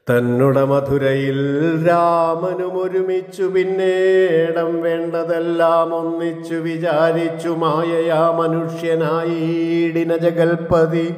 തന്നുട മധുരയിൽ രാമനുമൊരുമിച്ചു പിന്നേടം വേണ്ടതെല്ലാം ഒന്നിച്ചു വിചാരിച്ചു മായയാ മനുഷ്യനായിടിന ജഗൽപതി.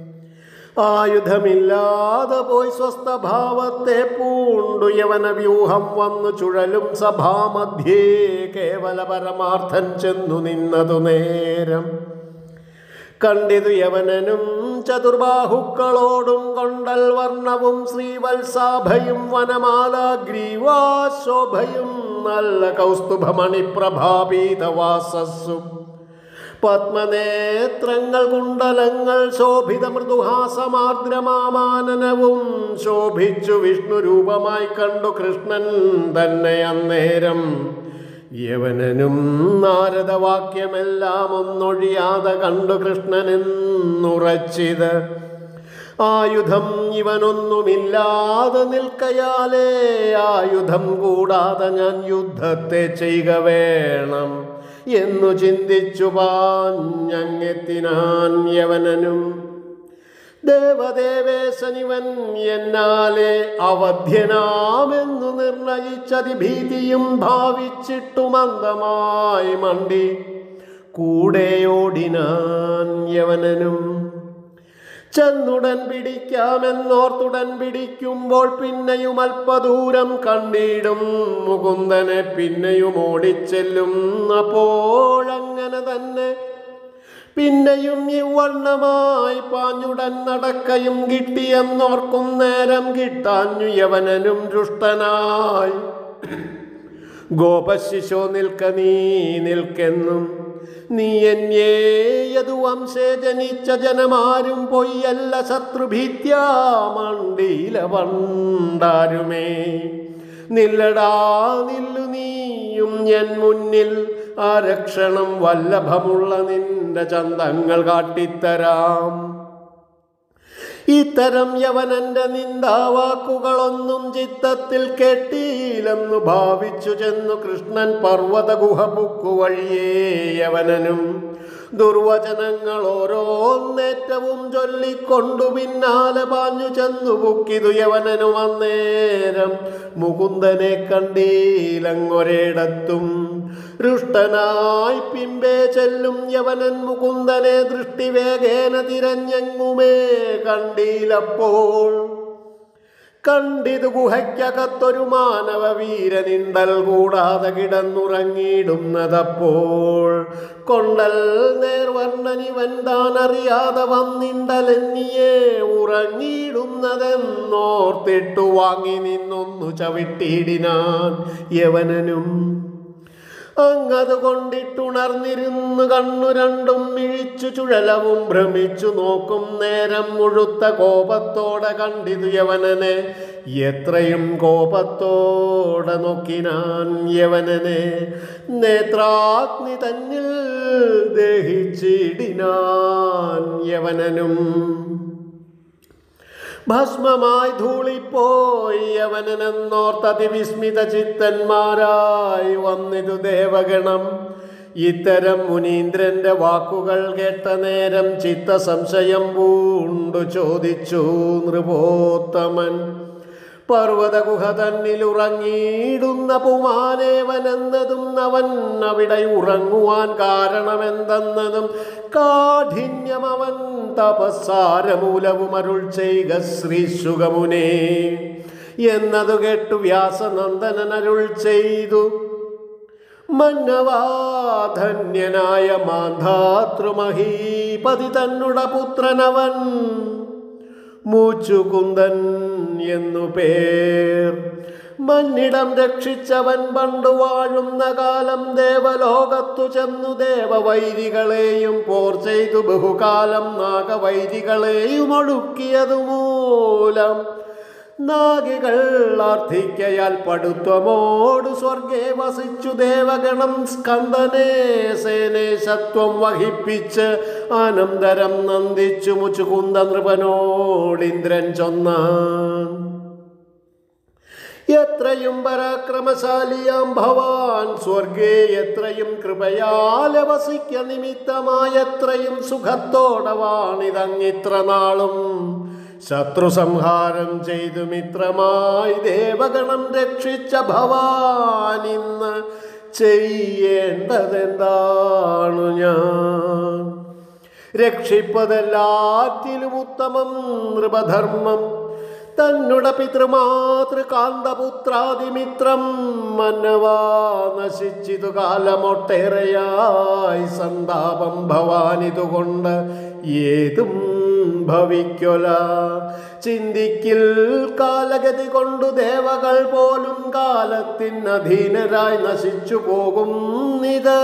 ആയുധമില്ലാതെ പോയി സ്വസ്ഥഭാവത്തെ പൂണ്ടു യവന വ്യൂഹം വന്നു ചുഴലും സഭാമധ്യേ കേവല പരമാർത്ഥൻ ചെന്നു നിന്നതു നേരം. കണ്ടിതു യവനനും ചതുർബാഹുക്കളോടും കൊണ്ടൽ വർണ്ണവും ശ്രീവത്സാഭയും വനമാലാഗ്രീവാശോഭയും നല്ല കൗസ്തുഭമണിപ്രഭാപീതവാസസ്സും പത്മനേത്രങ്ങൾ കുണ്ടലങ്ങൾ ശോഭിത മൃദുഹാസമാർദ്രമാമാനനവും ശോഭിച്ചു വിഷ്ണുരൂപമായി കണ്ടു കൃഷ്ണൻ തന്നെ അന്നേരം. യവനനും നാരദവാക്യമെല്ലാം ഒന്നൊഴിയാതെ കണ്ടു കൃഷ്ണനെന്നുറച്ചിത്. ആയുധം ഇവനൊന്നുമില്ലാതെ നിൽക്കയാലേ ആയുധം കൂടാതെ ഞാൻ യുദ്ധത്തെ ചെയ്യുക വേണം എന്നു ചിന്തിച്ചു പാഞ്ഞങ്ങെത്തിനാൻ യവനനും. ദേവദേവേശനിവൻ എന്നാലെ അവധ്യനാമെന്നു നിർണയിച്ചതിഭീതിയും ഭാവിച്ചിട്ടു മന്ദമായി മണ്ടി കൂടെയോടിനാൻ യവനനും. ചെന്നുടൻ പിടിക്കാമെന്നോർത്തുടൻ പിടിക്കുമ്പോൾ പിന്നെയും അല്പദൂരം കണ്ടിടും മുകുന്ദനെ പിന്നെയും ഓടിച്ചെല്ലും. അപ്പോഴങ്ങനെ തന്നെ പിന്നെയും ഇവണ്ണമായി പാഞ്ഞുടൻ നടക്കയും കിട്ടിയെന്നോർക്കും നേരം കിട്ടാഞ്ഞു യവനനും ദുഷ്ടനായി. ഗോപശിശോ നിൽക്ക നീ നിൽക്കെന്നും നീ എന്നേയതു വംശേ ജനിച്ച ജനമാരും പൊയ്യല്ല ശത്രുഭീത്യാ മണ്ടീല പണ്ടാരുമേ. നില്ലടാ നില്ലു നീയും എൻ മുന്നിൽ ആരക്ഷണം വല്ലഭമുള്ള നിന്റെ ചന്തങ്ങൾ കാട്ടിത്തരാം. ഇത്തരം യവനന്റെ നിന്ദാവാക്കുകളൊന്നും ചിത്തത്തിൽ കേട്ടില്ലെന്നു ഭാവിച്ചു ചെന്നു കൃഷ്ണൻ പർവ്വത ഗുഹപുക്കു വഴിയേ യവനനും ദുർവചനങ്ങൾ ഓരോന്നേറ്റവും ചൊല്ലിക്കൊണ്ടു പിന്നാലെ പാഞ്ഞു ചെന്നു പുക്കിതു യവനനും. അന്നേരം മുകുന്ദനെ കണ്ടീലങ്ങൊരിടത്തും രുഷ്ടനായി പിമ്പേ ചെല്ലും യവനൻ മുകുന്ദനെ ദൃഷ്ടിവേഗേന തിരഞ്ഞെങ്ങുമേ കണ്ടീലപ്പോൾ. കണ്ടിതു ഗുഹയ്ക്കകത്തൊരു മാനവ വീരനിണ്ടൽ കൂടാതെ കിടന്നുറങ്ങിയിടുന്നതപ്പോൾ. കൊണ്ടൽ നേർവർണ്ണനിവൻ താൻ അറിയാതെ വന്നിണ്ടലെന്നിയേ ഉറങ്ങിയിടുന്നതെന്നോർത്തിട്ടു വാങ്ങി നിന്നൊന്നു ചവിട്ടിയിടിനാൻ യവനനും. അങ്ങത് കൊണ്ടിട്ടുണർന്നിരുന്നു കണ്ണു രണ്ടും മിഴിച്ചു ചുഴലവും ഭ്രമിച്ചു നോക്കും നേരം മുഴുത്ത കോപത്തോടെ കണ്ടിതു യവനനെ. എത്രയും കോപത്തോടെ നോക്കിനാൻ യവനനെ. നേത്രാഗ്നി തന്നിൽ ദഹിച്ചിടിനാൻ യവനനും. ഭസ്മമായി ധൂളിപ്പോയി യവനനെന്നോർത്തതിവിസ്മിത ചിത്തന്മാരായി വന്നിതു ദേവഗണം. ഇത്തരം മുനീന്ദ്രന്റെ വാക്കുകൾ കേട്ട നേരം ചിത്തസംശയം പൂണ്ടു ചോദിച്ചു നൃപോത്തമൻ. പർവ്വതഗുഹ തന്നിലുറങ്ങിയിടുന്ന പുമാനേവനെന്നതും അവൻ അവിടെ ഉറങ്ങുവാൻ കാരണമെന്തെന്നതും കാഠിന്യം അവൻ തപസ്സാരമൂലവും അരുൾ ചെയ്യുക ശ്രീശുകമുനേ എന്നതു കേട്ടു വ്യാസനന്ദനൻ അരുൾ ചെയ്തു. മന്നവാധന്യനായ മാന്ധാതൃമഹീപതി തന്നുട പുത്രനവൻ മൂച്ചുകുന്ദൻ എന്നു പേർ. മന്നിടം രക്ഷിച്ചവൻ പണ്ടു വാഴുന്ന കാലം ദേവലോകത്തു ചെന്നു ദേവവൈരികളെയും പോർ ചെയ്തു ബഹുകാലം നാഗവൈരികളെയും ഒടുക്കിയതു മൂലം നാഗികൾ ആർത്ഥിക്കയാൽ പടുത്വമോടു സ്വർഗേ വസിച്ചു ദേവഗണം സ്കന്ദനെ സേനേശത്വം വഹിപ്പിച്ച് അനന്തരം നന്ദിച്ചു മുച്ചുകുന്ദ നൃപനോടിന്ദ്രൻ ചൊന്നാൻ. എത്രയും പരാക്രമശാലിയാം ഭവാൻ സ്വർഗേ എത്രയും കൃപയാൽ വസിക്ക നിമിത്തമായ എത്രയും സുഖത്തോടെ വാണിതങ്ങിത്ര നാളും ശത്രു സംഹാരം ചെയ്തു മിത്രമായി ദേവഗണം രക്ഷിച്ച ഭവാൻ ഇന്ന് ചെയ്യേണ്ടതെന്താണു ഞാൻ? രക്ഷിപ്പതെല്ലാറ്റിലും ഉത്തമം നൃപധർമ്മം. തന്നുട പിതൃമാതൃകാന്തപുത്രാദിമിത്രം മന്നവാ നശിച്ചിതു കാലമൊട്ടേറെയായി സന്താപം ഭവാനിതുകൊണ്ട് ഏതും ഭവിക്കൊല. ചിന്തിക്കിൽ കാലഗതി കൊണ്ടു ദേവകൾ പോലും കാലത്തിനധീനരായി നശിച്ചു പോകുന്നിത്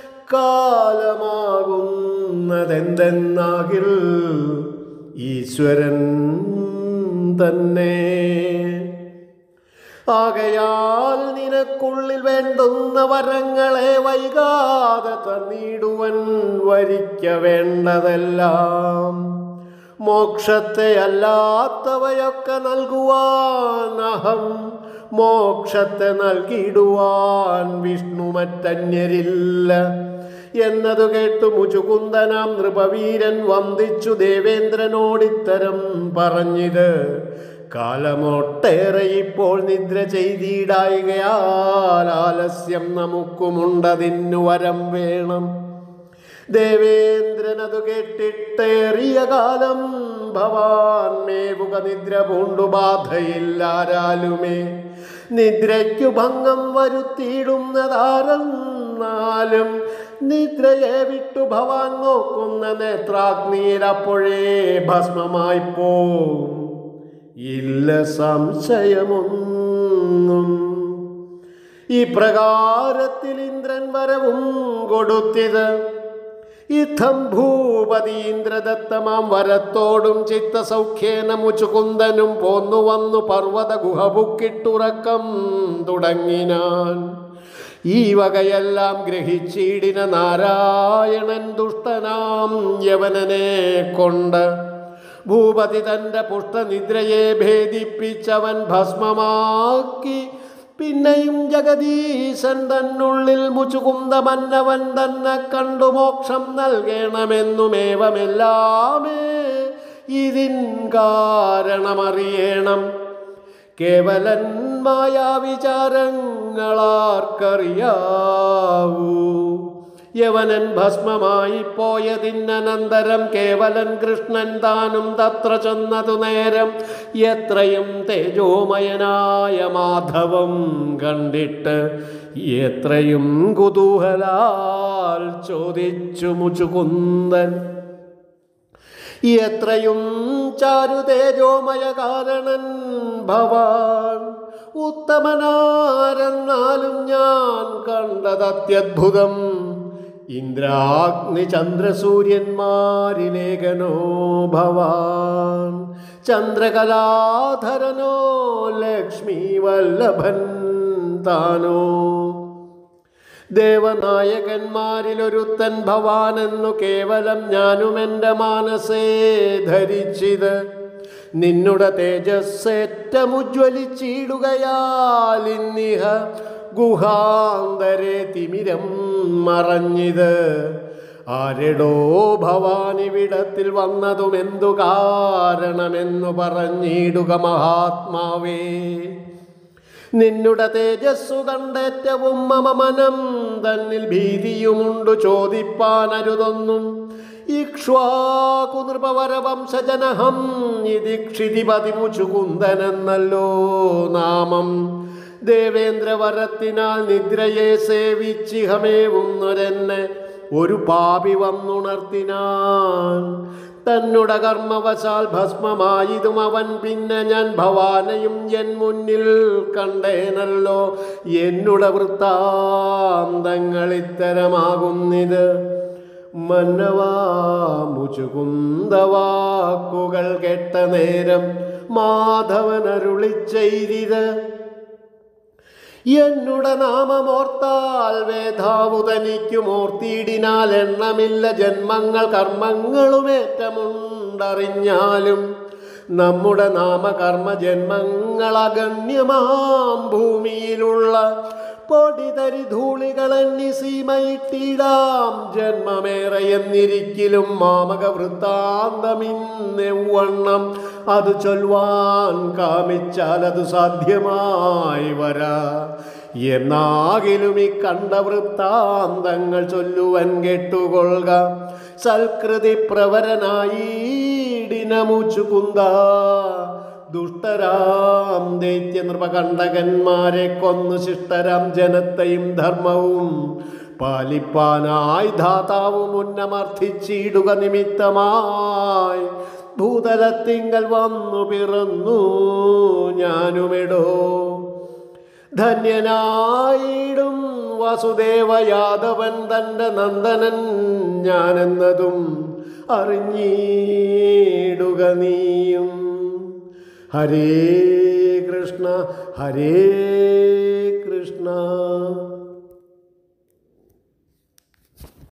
കാലമാകുന്നതെന്തെന്നാകിൽ ഈശ്വരൻ തന്നെ. ആകയാൽ നിനക്കുള്ളിൽ വേണ്ടുന്ന വരങ്ങളെ വൈകാതെ തന്നിടുവൻ വരിക്ക വേണ്ടതെല്ലാം. മോക്ഷത്തെ അല്ലാത്തവയൊക്കെ നൽകുവാൻ അഹം, മോക്ഷത്തെ നൽകിടുവാൻ വിഷ്ണു മറ്റന്യരില്ല എന്നതു കേട്ടു മുചുകുന്ദനാം നൃപവീരൻ വന്ദിച്ചു ദേവേന്ദ്രനോടിത്തരം പറഞ്ഞിത്. കാലമൊട്ടേറെ ഇപ്പോൾ നിദ്ര ചെയ്തിടായികയാൽ ആലസ്യം നമുക്കുമുണ്ടതിന്നു വരം വേണം. ദേവേന്ദ്രനതു കേട്ടിട്ടേറിയ കാലം ഭവാൻ മേവുക നിദ്ര പൂണ്ടു ബാധയില്ലാരാലുമേ. നിദ്രയ്ക്കു ഭംഗം വരുത്തിയിടുന്നതാരെന്നാലും നിദ്രയെ വിട്ടു ഭവാൻ നോക്കുന്ന നേത്രാഗ്നിയിലപ്പോഴേ ഭസ്മമായി പോവും, ഇല്ല സംശയമൊന്നും. ഈ പ്രകാരത്തിൽ ഇന്ദ്രൻ വരവും കൊടുത്തിത്. ഇത്തം ഭൂപതി ഇന്ദ്രദത്തമാം വരത്തോടും ചിത്തസൗഖ്യേന മുചുകുന്ദനും പോന്നു വന്നു പർവ്വത ഗുഹബുക്കിട്ടുറക്കം തുടങ്ങിനാൻ. ഈ വകയെല്ലാം ഗ്രഹിച്ചിടിന നാരായണൻ ദുഷ്ടനാം യവനനെ കൊണ്ട് ഭൂപതി തൻ്റെ പുഷ്ടനിദ്രയെ ഭേദിപ്പിച്ചവൻ ഭസ്മമാക്കി. പിന്നെയും ജഗദീശൻ തന്നുള്ളിൽ മുചുകുന്ദ മന്നവൻ തന്നെ കണ്ടു മോക്ഷം നൽകണമെന്നുമേവമെല്ലാമേ ഇതിൻ കാരണമറിയണം. കേവലൻ മായാവിചാരങ്ങളാർക്കറിയാവൂ. യവനൻ ഭസ്മമായി പോയതിനന്തരം കേവലൻ കൃഷ്ണൻ താനും തത്ര ചെന്നതു നേരം എത്രയും തേജോമയനായ മാധവം കണ്ടിട്ട് എത്രയും കുതൂഹലാൽ ചോദിച്ചു മുചുകുന്ദൻ. എത്രയും ചാരു തേജോമയ കാരണൻ ഭവാൻ, ഉത്തമനാരെന്നാലും ഞാൻ കണ്ടതത്യദ്ഭുതം. ഇന്ദ്രാഗ്നി ചന്ദ്രസൂര്യന്മാരിലേഖനോ ഭവാൻ, ചന്ദ്രകലാധരനോ ലക്ഷ്മി വല്ലഭൻ താനോ. ദേവനായകന്മാരിലൊരുത്തൻ ഭവാനെന്നു കേവലം ഞാനും എൻ്റെ മാനസേ ധരിച്ചിത്. നിന്നുടെ തേജസ്സേറ്റമുജ്വലിച്ചിടുകയാലിന്നിഹ ഗുഹാന്തരെ തിമിരം മറഞ്ഞിത്. ആരെടോ ഭവാനിവിടത്തിൽ വന്നതുമെന്തു കാരണമെന്നു പറഞ്ഞിടുക മഹാത്മാവേ. നിന്നുടെ തേജസ്സു കണ്ടേറ്റവും മമ മനം തന്നിൽ ഭീതിയുമുണ്ടു ചോദിപ്പാനരുതൊന്നും. ഇക്ഷ്വാകുനൃപവരവംശജനഹം ഇദിക്ഷിതിപതി മുചുകുന്ദനെന്നല്ലോ നാമം. ദേവേന്ദ്രവരത്തിനാൽ നിദ്രയെ സേവിച്ചിഹമേവുന്നൊരെന്നെ ഒരു പാപി വന്നുണർത്തിനാൻ. തന്നുട കർമ്മവശാൽ ഭസ്മമായതും അവൻ പിന്നെ ഞാൻ ഭവാനെയും എൻ മുന്നിൽ കണ്ടേനല്ലോ. എന്നുട വൃത്താന്തങ്ങൾ ഇത്തരമാകുന്നിത്. മന്നവാ മുചുകുന്ദവാക്കുകൾ കേട്ട നേരം മാധവനരുളിച്ചെയ്തിത്. എന്നുട നാമമോർത്താൽ വേധാവു തനിക്കുമോർത്തിയിടിനാൽ എണ്ണമില്ല ജന്മങ്ങൾ കർമ്മങ്ങളുമേറ്റമുണ്ടറിഞ്ഞാലും. നമ്മുടെ നാമകർമ്മ ജന്മങ്ങൾ അഗണ്യമാം ഭൂമിയിലുള്ള പൊടിതരി ധൂളികളെണ്ണി സീമയിട്ടിടാം ജന്മമേറെ എന്നിരിക്കലും മാമക വൃത്താന്തമിന്നെവണ്ണം അത് ചൊല്ലുവാൻ കാമിച്ചാൽ അത് സാധ്യമായി വരാ. എന്നാകിലും ഈ കണ്ട വൃത്താന്തങ്ങൾ ചൊല്ലുവൻ കേട്ടുകൊള്ളുക. സൽകൃതി പ്രവരനായിടിനമുച്ചുകുന്ത ദുഷ്ടരാം ദൈത്യ നൃപകണ്ഠകന്മാരെ കൊന്നു ശിഷ്ടരാം ജനത്തെയും ധർമ്മവും പാലിപ്പാനായി ധാതാവ് മുന്നമർത്ഥിച്ചിടുക നിമിത്തമായി ഭൂതലത്തിങ്കൽ വന്നു പിറന്നു ഞാനുമെടോ. ധന്യനായിടും വസുദേവ യാദവൻ തൻ്റെ നന്ദനൻ ഞാനെന്നതും അറിഞ്ഞിടുക നീയും. ഹരേ കൃഷ്ണ ഹരേ കൃഷ്ണ.